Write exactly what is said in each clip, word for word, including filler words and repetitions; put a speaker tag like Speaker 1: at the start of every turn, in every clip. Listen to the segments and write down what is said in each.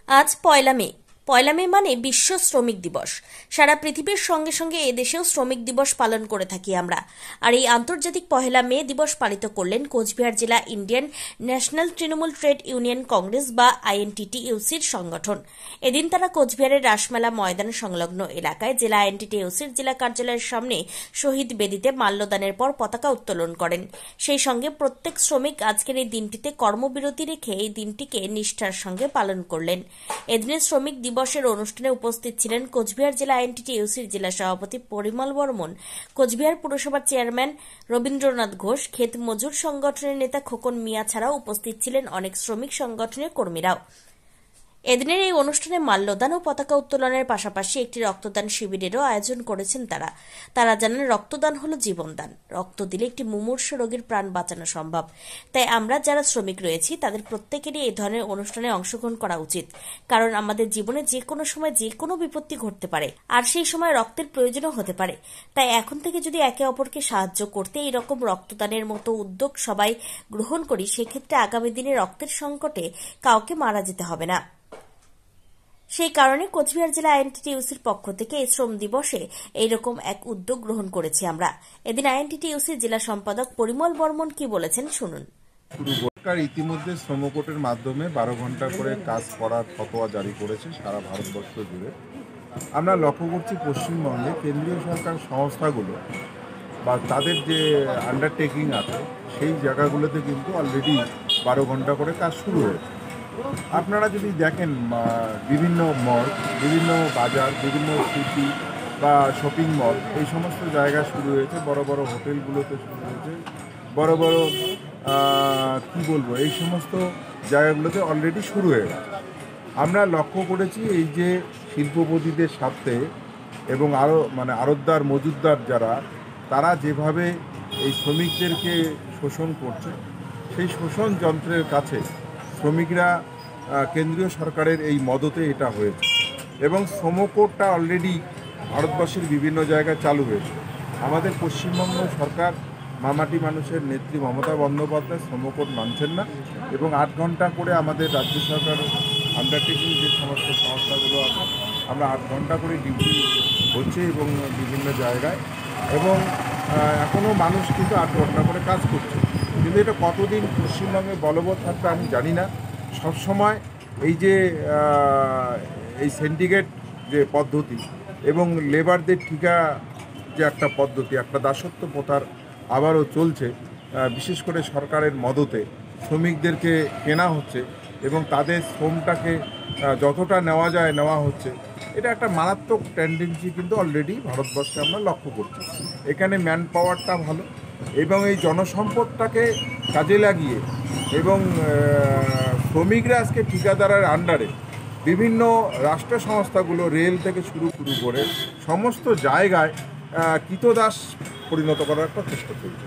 Speaker 1: আজ পয়লা মে। পয়লা মে মানে বিশ্ব শ্রমিক দিবস। সারা পৃথিবীর সঙ্গে সঙ্গে এদেশেও শ্রমিক দিবস পালন করে থাকি আমরা। আর এই আন্তর্জাতিক পয়লা মে দিবস পালিত করলেন কোচবিহার জেলা Indian National Trinamool Trade Union Congress বা আইএনটিটিইউসির সংগঠন। এদিন তারা কোচবিহারের রাসমেলা ময়দান সংলগ্ন এলাকায় জেলা আইএনটিটিইউসির জেলা কার্যালয়ের সামনে শহীদ বেদিতে মাল্যদানের পর পতাকা উত্তোলন করেন। সেই সঙ্গে প্রত্যেক শ্রমিক আজকের এই দিনটিতে কর্মবিরতি রেখে এই দিনটিকে নিষ্ঠার সঙ্গে পালন করলেন। এদিনে শ্রমিক দিবসের অনুষ্ঠানে উপস্থিত ছিলেন কোচবিহার জেলা আইএনটিটিইউসির জেলা সভাপতি পরিমল বর্মন, কোচবিহার পুরসভার চেয়ারম্যান রবীন্দ্রনাথ ঘোষ, ক্ষেত মজুর সংগঠনের নেতা খোকন মিয়া ছাড়াও উপস্থিত ছিলেন অনেক শ্রমিক সংগঠনের কর্মীরাও। এদিনের এই অনুষ্ঠানে মাল্যদান ও পতাকা উত্তোলনের পাশাপাশি একটি রক্তদান শিবিরেরও আয়োজন করেছেন তারা। তারা জানান, রক্তদান হলো জীবনদান। রক্ত দিলে একটি মুমূর্ষু রোগীর প্রাণ বাঁচানো সম্ভব। তাই আমরা যারা শ্রমিক রয়েছি তাদের প্রত্যেকেরই এই ধরনের অনুষ্ঠানে অংশগ্রহণ করা উচিত। কারণ আমাদের জীবনে যে কোনো সময় যে কোনো বিপত্তি ঘটতে পারে, আর সেই সময় রক্তের প্রয়োজনও হতে পারে। তাই এখন থেকে যদি একে অপরকে সাহায্য করতে এই রকম রক্তদানের মতো উদ্যোগ সবাই গ্রহণ করি, সেক্ষেত্রে আগামী দিনে রক্তের সংকটে কাউকে মারা যেতে হবে না। সেই কারণে কোচবিহার জেলা আইএনটিটিইউসির পক্ষ থেকে এই শ্রম দিবসে এইরকম এক উদ্যোগ গ্রহণ করেছি আমরা। এদিন আইএনটিটিইউসির জেলা সম্পাদক পরিমল বর্মন কি বলেছেন শুনুন।
Speaker 2: সরকার ইতিমধ্যে শ্রমকোটের মাধ্যমে বারো ঘন্টা করে কাজ করার ফতোয়া জারি করেছে সারা ভারতবর্ষ জুড়ে। আমরা লক্ষ্য করছি পশ্চিমবঙ্গে কেন্দ্রীয় সরকার সংস্থাগুলো বা তাদের যে আন্ডারটেকিং আছে সেই জায়গাগুলোতে কিন্তু অলরেডি বারো ঘন্টা করে কাজ শুরু হয়েছে। আপনারা যদি দেখেন বিভিন্ন মল, বিভিন্ন বাজার, বিভিন্ন সিটি বা শপিং মল, এই সমস্ত জায়গা শুরু হয়েছে, বড় বড় হোটেলগুলোতে শুরু হয়েছে, বড় বড় কি বলবো এই সমস্ত জায়গাগুলোতে অলরেডি শুরু হয়ে গেছে। আমরা লক্ষ্য করেছি এই যে শিল্পপতিদের সাথে এবং আরও মানে আড়তদার মজুতদার যারা, তারা যেভাবে এই শ্রমিকদেরকে শোষণ করছে, সেই শোষণ যন্ত্রের কাছে শ্রমিকরা কেন্দ্রীয় সরকারের এই মদতে এটা হয়েছে এবং শ্রমকোটটা অলরেডি ভারতবর্ষের বিভিন্ন জায়গায় চালু হয়েছে। আমাদের পশ্চিমবঙ্গ সরকার মামাটি মানুষের নেত্রী মমতা বন্দ্যোপাধ্যায় শ্রমকোট মানছেন না এবং আট ঘন্টা করে আমাদের রাজ্য সরকার আন্ডারটেকিং যে সমস্ত সংস্থাগুলো আছে, আমরা আট ঘন্টা করে ডিউটি হচ্ছে এবং বিভিন্ন জায়গায়, এবং এখনও মানুষ কিন্তু আট ঘন্টা করে কাজ করছে। কিন্তু এটা কতদিন পশ্চিমবঙ্গে বলবৎ থাকবে আমি জানি না। সবসময় এই যে এই সিন্ডিকেট যে পদ্ধতি এবং লেবারদের ঠিকা যে একটা পদ্ধতি, একটা দাসত্ব প্রথার আবারও চলছে। বিশেষ করে সরকারের মদতে শ্রমিকদেরকে কেনা হচ্ছে এবং তাদের শ্রমটাকে যতটা নেওয়া যায় নেওয়া হচ্ছে। এটা একটা মারাত্মক টেন্ডেন্সি কিন্তু অলরেডি ভারতবর্ষে আমরা লক্ষ্য করছি। এখানে ম্যান পাওয়ারটা ভালো এবং এই জনসম্পদটাকে কাজে লাগিয়ে এবং শ্রমিকরা আজকে ঠিকাদারের আন্ডারে বিভিন্ন রাষ্ট্র সংস্থাগুলো, রেল থেকে শুরু শুরু করে সমস্ত জায়গায় কৃতদাস পরিণত করার একটা চেষ্টা চলছে।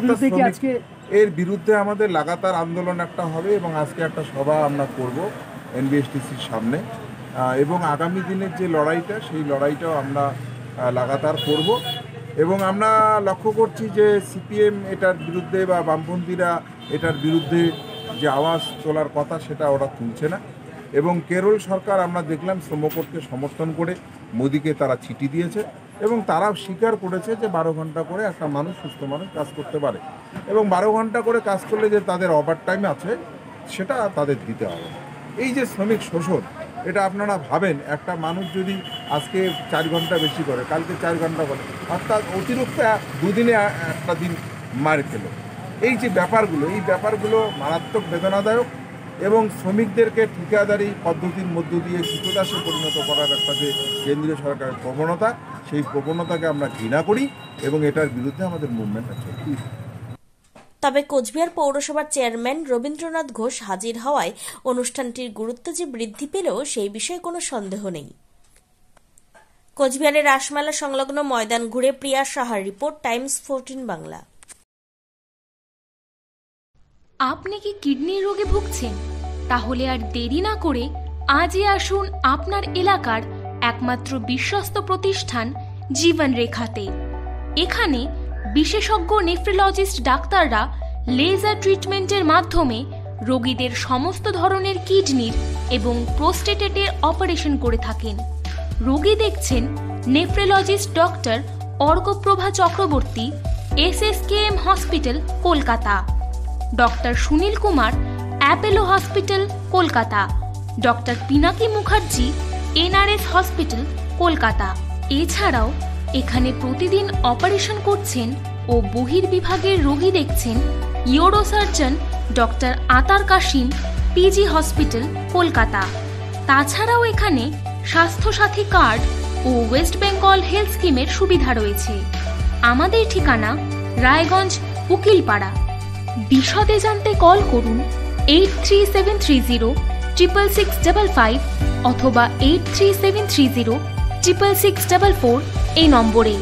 Speaker 2: এর বিরুদ্ধে আমাদের লাগাতার আন্দোলন একটা হবে এবং আজকে একটা সভা আমরা করব এনবিএসটিসির সামনে, এবং আগামী দিনের যে লড়াইটা, সেই লড়াইটাও আমরা লাগাতার করব। এবং আমরা লক্ষ্য করছি যে সিপিএম এটার বিরুদ্ধে বা বামপন্থীরা এটার বিরুদ্ধে যে আওয়াজ তোলার কথা সেটা ওরা তুলছে না। এবং কেরল সরকার আমরা দেখলাম শ্রমকোটকে সমর্থন করে মোদিকে তারা চিঠি দিয়েছে এবং তারাও স্বীকার করেছে যে বারো ঘন্টা করে একটা মানুষ, সুস্থ মানুষ কাজ করতে পারে এবং বারো ঘন্টা করে কাজ করলে যে তাদের ওভার টাইম আছে সেটা তাদের দিতে হবে। এই যে শ্রমিক শোষণ, এটা আপনারা ভাবেন একটা মানুষ যদি আজকে চার ঘন্টা বেশি করে, কালকে চার ঘন্টা করে, অর্থাৎ অতিরিক্ত দুদিনে একটা দিন মার খেল। এই যে ব্যাপারগুলো, এই ব্যাপারগুলো মারাত্মক বেদনাদায়ক এবং শ্রমিকদেরকে ঠিকাদারি পদ্ধতির মধ্য দিয়ে কৃতদাসে পরিণত করার একটা যে কেন্দ্রীয় সরকারের প্রবণতা, সেই প্রবণতাকে আমরা ঘৃণা করি এবং এটার বিরুদ্ধে আমাদের মুভমেন্ট আছে।
Speaker 1: তবে কোচবিহার পৌরসভার চেয়ারম্যান রবীন্দ্রনাথ ঘোষ হাজির হওয়ায় অনুষ্ঠানটির গুরুত্ব যে বৃদ্ধি পেলেও সেই বিষয়ে কোনো সন্দেহ নেই। কোচবিহারের রাসমেলা সংলগ্ন ময়দান ঘুরে প্রিয়া সাহার রিপোর্ট, টাইমস ফোরটিন বাংলা।
Speaker 3: আপনি কি কিডনি রোগে ভুগছেন? তাহলে আর দেরি না করে আজই আসুন আপনার এলাকার একমাত্র বিশ্বস্ত প্রতিষ্ঠান জীবন রেখাতে। এখানে বিশেষজ্ঞ নেফ্রোলজিস্ট ডাক্তাররা লেজার ট্রিটমেন্টের মাধ্যমে রোগীদের সমস্ত ধরনের কিডনির এবং প্রোস্টেটেটের অপারেশন করে থাকেন। রোগী দেখছেন nephrologist doctor Arkaprava Chakraborty, S S K M hospital, Kolkata. Doctor Sunil Kumar, Apollo hospital, Kolkata. Doctor Pinaki Mukherjee, N R S hospital, Kolkata. এছাড়াও এখানে প্রতিদিন অপারেশন করছেন ও বহির্বিভাগের রোগী দেখছেন ইউরোসার্জন ডক্টর আতার কাশিম, পিজি হসপিটাল, কলকাতা। তাছাড়াও এখানে স্বাস্থ্যসাথী কার্ড ও ওয়েস্ট বেঙ্গল হেলথ স্কিমের সুবিধা রয়েছে। আমাদের ঠিকানা রায়গঞ্জ, উকিলপাড়া। বিশদে জানতে কল করুন eight three seven three zero triple six double five অথবা eight three seven three zero triple six double four এই নম্বরে।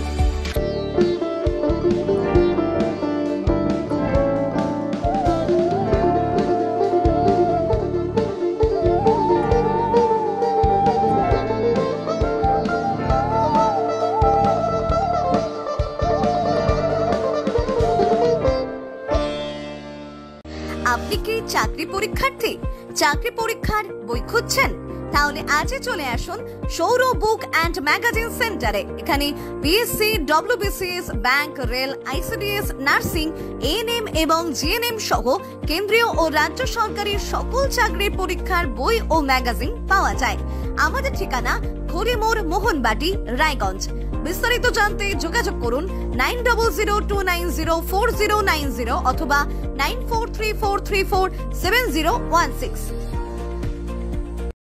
Speaker 4: আপনি কি চাকরি পরীক্ষার্থী? চাকরি পরীক্ষার বই খুঁজছেন? তাহলে আজই চলে আসুন সৌর বুক অ্যান্ড ম্যাগাজিন সেন্টারে। এখানে BSc, WBCS, bank, rail, ICDS, nursing, ANM এবং জিএনএম সহ কেন্দ্রীয় ও রাজ্য সরকারের সকল চাকরির পরীক্ষার বই ও ম্যাগাজিন পাওয়া যায়। আমাদের ঠিকানা হরিমোড়, মোহনবাটি, রায়গঞ্জ। বিস্তারিত জানতে যোগাযোগ করুন nine double zero two nine zero four zero nine zero অথবা nine four three four three four seven zero one six.